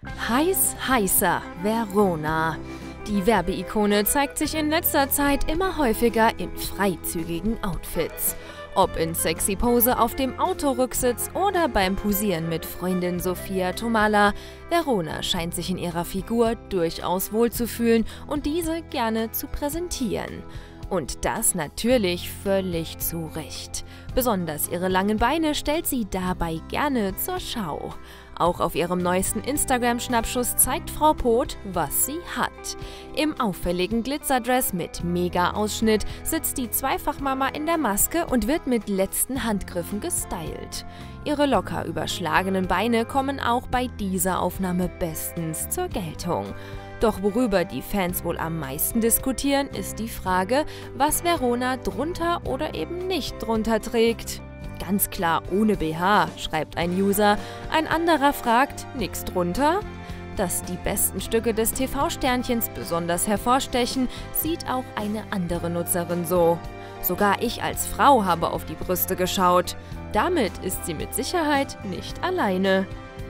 Heiß, heißer Verona. Die Werbeikone zeigt sich in letzter Zeit immer häufiger in freizügigen Outfits. Ob in sexy Pose auf dem Autorücksitz oder beim Posieren mit Freundin Sophia Tomala, Verona scheint sich in ihrer Figur durchaus wohlzufühlen und diese gerne zu präsentieren. Und das natürlich völlig zu Recht. Besonders ihre langen Beine stellt sie dabei gerne zur Schau. Auch auf ihrem neuesten Instagram-Schnappschuss zeigt Frau Poth, was sie hat. Im auffälligen Glitzerdress mit Mega-Ausschnitt sitzt die Zweifachmama in der Maske und wird mit letzten Handgriffen gestylt. Ihre locker überschlagenen Beine kommen auch bei dieser Aufnahme bestens zur Geltung. Doch worüber die Fans wohl am meisten diskutieren, ist die Frage, was Verona drunter oder eben nicht drunter trägt. Ganz klar ohne BH, schreibt ein User. Ein anderer fragt, nix drunter? Dass die besten Stücke des TV-Sternchens besonders hervorstechen, sieht auch eine andere Nutzerin so. Sogar ich als Frau habe auf die Brüste geschaut. Damit ist sie mit Sicherheit nicht alleine.